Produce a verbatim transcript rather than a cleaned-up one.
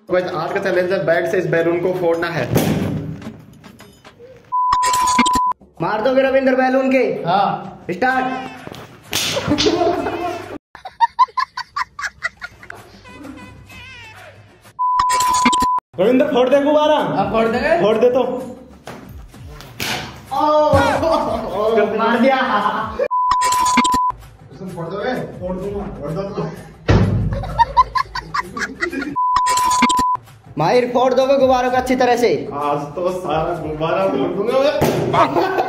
तो आज का चैलेंज है बैट से इस बैलून को फोड़ना है। मार दोगे रविंद्र बैलून के? हाँ स्टार्ट। रविंद्र फोड़ दे गुब्बारा। अब फोड़ देंगे। फोड़ दे तो। मार दिया। फोड़ दोगे? फोड़ दूंगा। फोड़ दो तो। माहिर फोड़ दोगे गुब्बारों को अच्छी तरह से? आज तो सारा गुब्बारा फोड़ दूंगा मैं।